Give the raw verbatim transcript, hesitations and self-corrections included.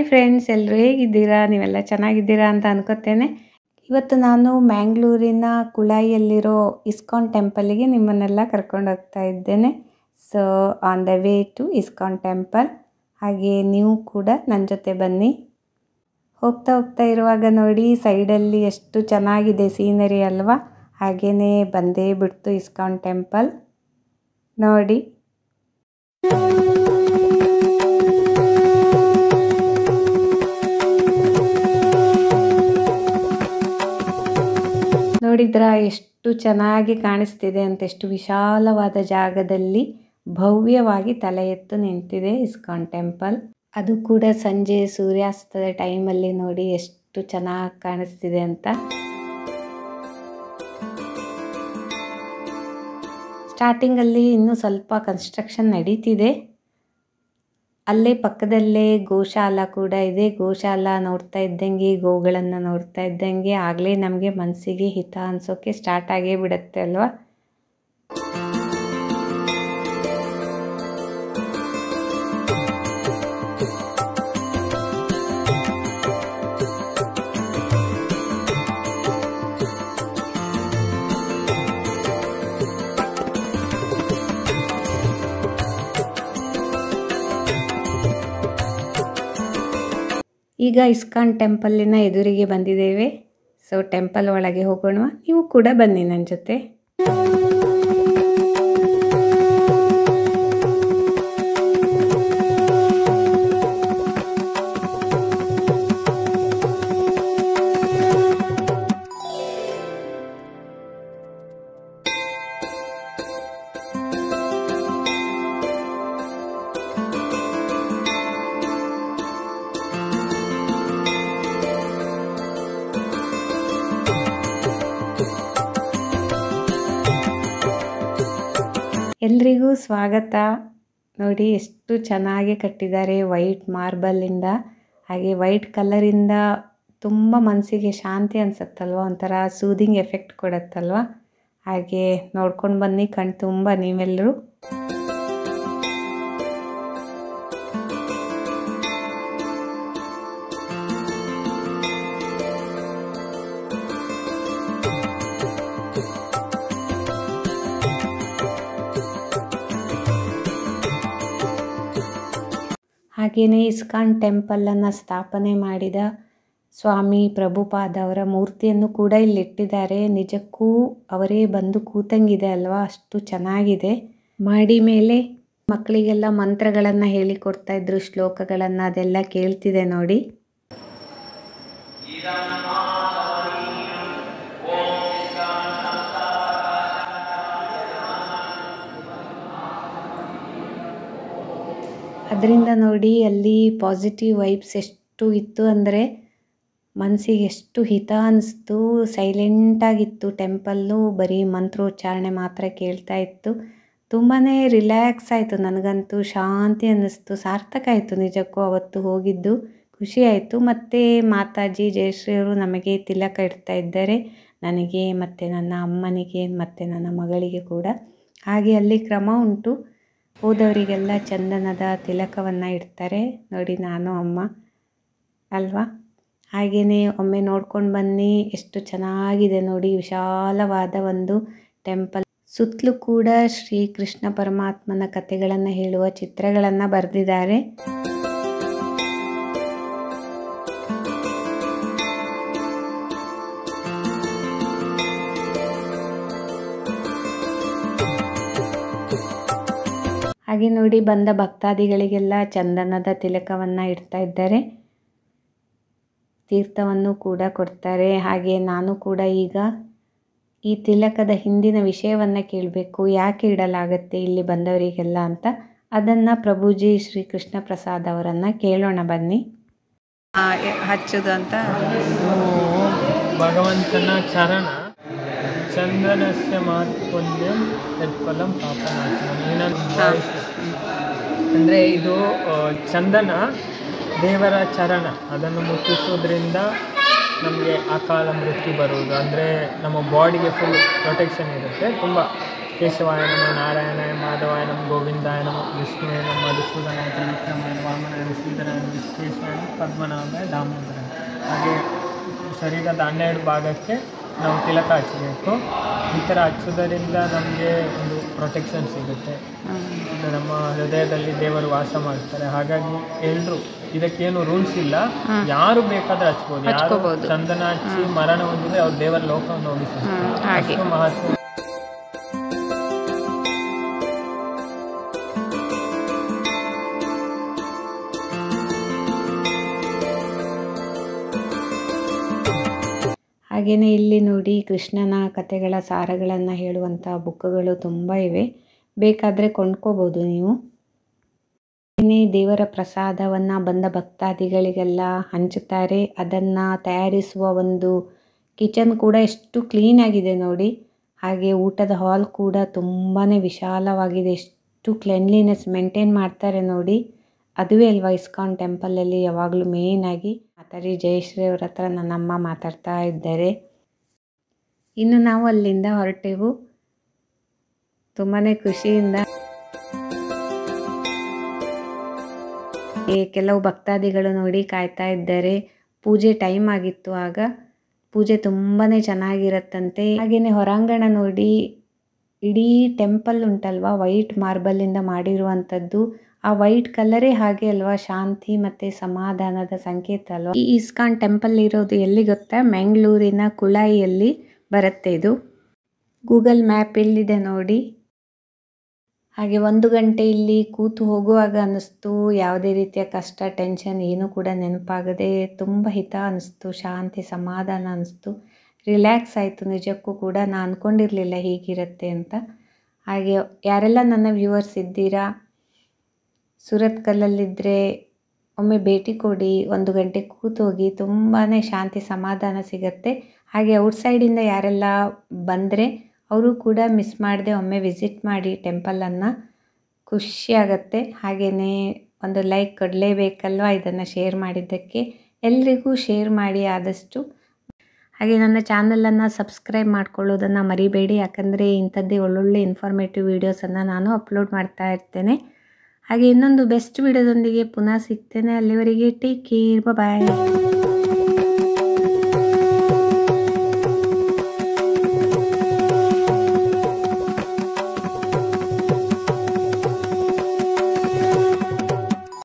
Friends, ಎಲ್ಲರೂ ಹೇಗಿದ್ದೀರಾ? ನೀವೆಲ್ಲ ಚೆನ್ನಾಗಿದ್ದೀರಾ ಅಂತ ಅನ್ಕೋತೇನೆ. ಇವತ್ತು ನಾನು ಮ್ಯಾಂಗ್ಳೂರಿನ ಕುಳಾಯಿಯಲ್ಲಿರೋ ಇಸ್ಕಾನ್ ಟೆಂಪಲ್ಗೆ ನಿಮ್ಮನ್ನೆಲ್ಲ ಕರ್ಕೊಂಡು ಹೋಗ್ತಾ ಇದ್ದೇನೆ. So on the way to ISKCON temple. ಹಾಗೆ ನೀವು ಕೂಡ ನನ್ನ ಜೊತೆ ಬನ್ನಿ. ಹೋಗ್ತಾ ಹೋಗ್ತಾ ಇರುವಾಗ ನೋಡಿ ಸೈಡಲ್ಲಿ ಎಷ್ಟು ಚೆನ್ನಾಗಿದೆ ಸೀನರಿ ಅಲ್ವಾ? ಹಾಗೆಯೇ ಬಂದೇ ಬಿಡ್ತು ಇಸ್ಕಾನ್ ಟೆಂಪಲ್ ನೋಡಿ. ನೋಡಿದ್ರ ಎಷ್ಟು ಚೆನ್ನಾಗಿ ಕಾಣಿಸ್ತಿದೆ ಅಂತ. ಎಷ್ಟು ವಿಶಾಲವಾದ ಜಾಗದಲ್ಲಿ ಭವ್ಯವಾಗಿ ತಲೆ ಎತ್ತು ನಿಂತಿದೆ ಇಸ್ಕಾನ್ ಟೆಂಪಲ್. ಅದು ಕೂಡ ಸಂಜೆ ಸೂರ್ಯಾಸ್ತದ ಟೈಮಲ್ಲಿ ನೋಡಿ ಎಷ್ಟು ಚೆನ್ನಾಗಿ ಕಾಣಿಸ್ತಿದೆ ಅಂತ. ಸ್ಟಾರ್ಟಿಂಗಲ್ಲಿ ಇನ್ನೂ ಸ್ವಲ್ಪ ಕನ್ಸ್ಟ್ರಕ್ಷನ್ ನಡೀತಿದೆ. ಅಲ್ಲೇ ಪಕ್ಕದಲ್ಲೇ ಗೋಶಾಲ ಕೂಡ ಇದೆ. ಗೋಶಾಲ ನೋಡ್ತಾ ಇದ್ದಂಗೆ, ಗೋಗಳನ್ನು ನೋಡ್ತಾ ಇದ್ದಂಗೆ ಆಗಲೇ ನಮಗೆ ಮನಸ್ಸಿಗೆ ಹಿತ ಅನಿಸೋಕ್ಕೆ ಸ್ಟಾರ್ಟ್ ಆಗೇ ಬಿಡುತ್ತೆ ಅಲ್ವಾ? ಈಗ ಇಸ್ಕಾನ್ ಟೆಂಪಲ್ಲಿನ ಎದುರಿಗೆ ಬಂದಿದ್ದೇವೆ. ಸೊ ಟೆಂಪಲ್ ಒಳಗೆ ಹೋಗೋಣ. ನೀವು ಕೂಡ ಬನ್ನಿ ನನ್ನ ಜೊತೆ. ಎಲ್ರಿಗೂ ಸ್ವಾಗತ. ನೋಡಿ ಎಷ್ಟು ಚೆನ್ನಾಗಿ ಕಟ್ಟಿದ್ದಾರೆ ವೈಟ್ ಮಾರ್ಬಲಿಂದ. ಹಾಗೆ ವೈಟ್ ಕಲರಿಂದ ತುಂಬ ಮನಸ್ಸಿಗೆ ಶಾಂತಿ ಅನಿಸುತ್ತಲ್ವ, ಒಂಥರ ಸೂದಿಂಗ್ ಎಫೆಕ್ಟ್ ಕೊಡುತ್ತಲ್ವ. ಹಾಗೆ ನೋಡ್ಕೊಂಡು ಬನ್ನಿ ಕಣ್ ತುಂಬ ನೀವೆಲ್ಲರೂ. ಹಾಗೆಯೇ ಇಸ್ಕಾನ್ ಟೆಂಪಲನ್ನು ಸ್ಥಾಪನೆ ಮಾಡಿದ ಸ್ವಾಮಿ ಪ್ರಭುಪಾದ ಅವರ ಮೂರ್ತಿಯನ್ನು ಕೂಡ ಇಲ್ಲಿಟ್ಟಿದ್ದಾರೆ. ನಿಜಕ್ಕೂ ಅವರೇ ಬಂದು ಕೂತಂಗಿದೆ ಅಲ್ವಾ? ಅಷ್ಟು ಚೆನ್ನಾಗಿದೆ. ಮಾಡಿ ಮೇಲೆ ಮಕ್ಕಳಿಗೆಲ್ಲ ಮಂತ್ರಗಳನ್ನು ಹೇಳಿಕೊಡ್ತಾ ಇದ್ರು, ಶ್ಲೋಕಗಳನ್ನು, ಅದೆಲ್ಲ ಕೇಳ್ತಿದೆ ನೋಡಿ. ಅದರಿಂದ ನೋಡಿ ಅಲ್ಲಿ ಪಾಸಿಟಿವ್ ವೈಬ್ಸ್ ಎಷ್ಟು ಇತ್ತು ಅಂದರೆ ಮನಸ್ಸಿಗೆ ಎಷ್ಟು ಹಿತ ಅನ್ನಿಸ್ತು. ಸೈಲೆಂಟಾಗಿತ್ತು ಟೆಂಪಲ್ಲು. ಬರೀ ಮಂತ್ರೋಚ್ಚಾರಣೆ ಮಾತ್ರ ಕೇಳ್ತಾ ಇತ್ತು. ತುಂಬಾ ರಿಲ್ಯಾಕ್ಸ್ ಆಯಿತು. ನನಗಂತೂ ಶಾಂತಿ ಅನ್ನಿಸ್ತು. ಸಾರ್ಥಕ ಆಯಿತು ನಿಜಕ್ಕೂ ಅವತ್ತು ಹೋಗಿದ್ದು. ಖುಷಿ ಆಯಿತು. ಮತ್ತು ಮಾತಾಜಿ ಜಯಶ್ರೀ ಅವರು ನಮಗೆ ತಿಲಕ ಇಡ್ತಾ ಇದ್ದಾರೆ, ನನಗೆ ಮತ್ತು ನನ್ನ ಅಮ್ಮನಿಗೆ ಮತ್ತು ನನ್ನ ಮಗಳಿಗೆ ಕೂಡ. ಹಾಗೆ ಅಲ್ಲಿ ಕ್ರಮ ಉಂಟು. ಹೋದವರಿಗೆಲ್ಲ ಚಂದನದ ತಿಲಕವನ್ನು ಇಡ್ತಾರೆ ನೋಡಿ, ನಾನು ಅಮ್ಮ ಅಲ್ವಾ? ಹಾಗೆಯೇ ಒಮ್ಮೆ ನೋಡ್ಕೊಂಡು ಬನ್ನಿ. ಎಷ್ಟು ಚೆನ್ನಾಗಿದೆ ನೋಡಿ, ವಿಶಾಲವಾದ ಒಂದು ಟೆಂಪಲ್. ಸುತ್ತಲೂ ಕೂಡ ಶ್ರೀ ಕೃಷ್ಣ ಪರಮಾತ್ಮನ ಕಥೆಗಳನ್ನು ಹೇಳುವ ಚಿತ್ರಗಳನ್ನು ಬರೆದಿದ್ದಾರೆ. ಹಾಗೆ ನೋಡಿ ಬಂದ ಭಕ್ತಾದಿಗಳಿಗೆಲ್ಲ ಚಂದನದ ತಿಲಕವನ್ನು ಇಡ್ತಾ ಇದ್ದಾರೆ. ತೀರ್ಥವನ್ನು ಕೂಡ ಕೊಡ್ತಾರೆ. ಹಾಗೆ ನಾನು ಕೂಡ ಈಗ ಈ ತಿಲಕದ ಹಿಂದಿನ ವಿಷಯವನ್ನು ಕೇಳಬೇಕು, ಯಾಕೆ ಇಡಲಾಗತ್ತೆ ಇಲ್ಲಿ ಬಂದವರಿಗೆಲ್ಲ ಅಂತ. ಅದನ್ನು ಪ್ರಭುಜಿ ಶ್ರೀ ಕೃಷ್ಣ ಪ್ರಸಾದ್ ಅವರನ್ನು ಕೇಳೋಣ ಬನ್ನಿ. ಹಚ್ಚೋದು ಅಂತ ಭಗವಂತನ ಚರಣ ಚಂದನಸ್ಯ ಮಾತ್ಪುಣ್ಯಂ ಯತ್ಫಲಂ ಪಾಪನಾಶನಂ. ಅಂದರೆ ಇದು ಚಂದನ ದೇವರ ಚರಣ, ಅದನ್ನು ಮುಟ್ಟಿಸೋದ್ರಿಂದ ನಮಗೆ ಅಕಾಲ ಮೃತ್ಯು ಬರುವುದು, ಅಂದರೆ ನಮ್ಮ ಬಾಡಿಗೆ ಫುಲ್ ಪ್ರೊಟೆಕ್ಷನ್ ಇರುತ್ತೆ, ತುಂಬ ಕೇಶವಾಯ ನಮ ನಾರಾಯಣಾಯ ಮಾಧವಾಯ ನಮ ಗೋವಿಂದಾಯ ನಮ ವಿಷ್ಣುವೇ ನಮ ಮಧುಸೂದನಾಯ ತ್ರಿವಿಕ್ರಮಾಯ ವಾಮನಾಯ ಶ್ರೀಧರಾಯ ವಿಶ್ವೇಶ್ವರಾಯ ಪದ್ಮನಾಭಾಯ ದಾಮೋದರಾಯ. ಹಾಗೆ ಶರೀರದ ಹನ್ನೆರಡು ಭಾಗಕ್ಕೆ ನಾವು ತಿಲಕ ಹಚ್ಚಬೇಕು. ಈ ಥರ ಹಚ್ಚೋದರಿಂದ ನಮಗೆ ಒಂದು ಪ್ರೊಟೆಕ್ಷನ್ ಸಿಗುತ್ತೆ. ನಮ್ಮ ಹೃದಯದಲ್ಲಿ ದೇವರು ವಾಸ ಮಾಡ್ತಾರೆ. ಹಾಗಾಗಿ ಎಲ್ಲರೂ ಇದಕ್ಕೇನು ರೂಲ್ಸ್ ಇಲ್ಲ, ಯಾರು ಬೇಕಾದ್ರೆ ಹಚ್ಬೋದು. ಯಾರು ಚಂದನ ಹಚ್ಚಿ ಮರಣ ಹೊಂದಿದ್ರೆ ಅವ್ರ ದೇವರ ಲೋಕವನ್ನು ಹೋಗಿಸ್ತಾರೆ. ಅಷ್ಟು ಮಹತ್ವ. ಹಾಗೆಯೇ ಇಲ್ಲಿ ನೋಡಿ ಕೃಷ್ಣನ ಕಥೆಗಳ ಸಾರಗಳನ್ನು ಹೇಳುವಂಥ ಬುಕ್ಗಳು ತುಂಬ ಇವೆ, ಬೇಕಾದರೆ ಕೊಂಡ್ಕೋಬೋದು ನೀವು. ದೇವರ ಪ್ರಸಾದವನ್ನು ಬಂದ ಭಕ್ತಾದಿಗಳಿಗೆಲ್ಲ ಹಂಚುತ್ತಾರೆ. ಅದನ್ನು ತಯಾರಿಸುವ ಒಂದು ಕಿಚನ್ ಕೂಡ ಎಷ್ಟು ಕ್ಲೀನಾಗಿದೆ ನೋಡಿ. ಹಾಗೆ ಊಟದ ಹಾಲ್ ಕೂಡ ತುಂಬಾ ವಿಶಾಲವಾಗಿದೆ. ಎಷ್ಟು ಕ್ಲೆನ್ಲಿನೆಸ್ ಮೇಂಟೈನ್ ಮಾಡ್ತಾರೆ ನೋಡಿ. ಅದುವೇ ಅಲ್ವಾ ಇಸ್ಕಾನ್ ಟೆಂಪಲಲ್ಲಿ ಯಾವಾಗಲೂ ಮೇಯ್ನಾಗಿ. ಮಾತಾಡಿ ಜಯಶ್ರೀ ಅವ್ರ ಹತ್ರ ನನ್ನಮ್ಮ ಮಾತಾಡ್ತಾ ಇದ್ದಾರೆ. ಇನ್ನು ನಾವು ಅಲ್ಲಿಂದ ಹೊರಟೆವು ತುಂಬಾ ಖುಷಿಯಿಂದ. ಕೆಲವು ಭಕ್ತಾದಿಗಳು ನೋಡಿ ಕಾಯ್ತಾ ಇದ್ದಾರೆ. ಪೂಜೆ ಟೈಮ್ ಆಗಿತ್ತು ಆಗ. ಪೂಜೆ ತುಂಬಾ ಚೆನ್ನಾಗಿರತ್ತಂತೆ. ಹಾಗೆಯೇ ಹೊರಾಂಗಣ ನೋಡಿ, ಇಡೀ ಟೆಂಪಲ್ ಉಂಟಲ್ವಾ ವೈಟ್ ಮಾರ್ಬಲಿಂದ ಮಾಡಿರುವಂಥದ್ದು. ಆ ವೈಟ್ ಕಲರೇ ಹಾಗೆ ಅಲ್ವಾ ಶಾಂತಿ ಮತ್ತು ಸಮಾಧಾನದ ಸಂಕೇತ ಅಲ್ವಾ. ಈ ಇಸ್ಕಾನ್ ಟೆಂಪಲ್ ಇರೋದು ಎಲ್ಲಿ ಗೊತ್ತಾ? ಮ್ಯಾಂಗ್ಳೂರಿನ ಕುಳಾಯಿಯಲ್ಲಿ ಬರುತ್ತೆ ಇದು. ಗೂಗಲ್ ಮ್ಯಾಪ್ ಎಲ್ಲಿದೆ ನೋಡಿ. ಹಾಗೆ ಒಂದು ಗಂಟೆ ಇಲ್ಲಿ ಕೂತು ಹೋಗುವಾಗ ಅನ್ನಿಸ್ತು, ಯಾವುದೇ ರೀತಿಯ ಕಷ್ಟ ಟೆನ್ಷನ್ ಏನೂ ಕೂಡ ನೆನಪಾಗದೆ ತುಂಬ ಹಿತ ಅನ್ನಿಸ್ತು, ಶಾಂತಿ ಸಮಾಧಾನ ಅನ್ನಿಸ್ತು, ರಿಲ್ಯಾಕ್ಸ್ ಆಯಿತು. ನಿಜಕ್ಕೂ ಕೂಡ ನಾನು ಅಂದ್ಕೊಂಡಿರಲಿಲ್ಲ ಹೀಗಿರುತ್ತೆ ಅಂತ. ಹಾಗೆ ಯಾರೆಲ್ಲ ನನ್ನ ವ್ಯೂವರ್ಸ್ ಇದ್ದೀರಾ, ಸುರತ್ಕಲ್ಲಲ್ಲಿದ್ದರೆ ಒಮ್ಮೆ ಭೇಟಿ ಕೊಡಿ. ಒಂದು ಗಂಟೆ ಕೂತು ಹೋಗಿ, ತುಂಬಾ ಶಾಂತಿ ಸಮಾಧಾನ ಸಿಗುತ್ತೆ. ಹಾಗೆ ಔಟ್ಸೈಡಿಂದ ಯಾರೆಲ್ಲ ಬಂದರೆ ಅವರು ಕೂಡ ಮಿಸ್ ಮಾಡದೆ ಒಮ್ಮೆ ವಿಸಿಟ್ ಮಾಡಿ ಟೆಂಪಲನ್ನು. ಖುಷಿಯಾಗತ್ತೆ. ಹಾಗೆಯೇ ಒಂದು ಲೈಕ್ ಕೊಡಲೇಬೇಕಲ್ವ ಇದನ್ನು ಶೇರ್ ಮಾಡಿದ್ದಕ್ಕೆ. ಎಲ್ರಿಗೂ ಶೇರ್ ಮಾಡಿ ಆದಷ್ಟು. ಹಾಗೆ ನನ್ನ ಚಾನಲನ್ನು ಸಬ್ಸ್ಕ್ರೈಬ್ ಮಾಡ್ಕೊಳ್ಳೋದನ್ನು ಮರಿಬೇಡಿ, ಯಾಕಂದರೆ ಇಂಥದ್ದೇ ಒಳ್ಳೊಳ್ಳೆ ಇನ್ಫಾರ್ಮೇಟಿವ್ ವೀಡಿಯೋಸನ್ನು ನಾನು ಅಪ್ಲೋಡ್ ಮಾಡ್ತಾ ಇರ್ತೇನೆ. ಹಾಗೆ ಇನ್ನೊಂದು ಬೆಸ್ಟ್ ವಿಡಿಯೋದೊಂದಿಗೆ ಪುನಃ ಸಿಗ್ತೇನೆ. ಅಲ್ಲಿವರೆಗೆ ಟೇಕ್ ಕೇರ್, ಬಾಯ್.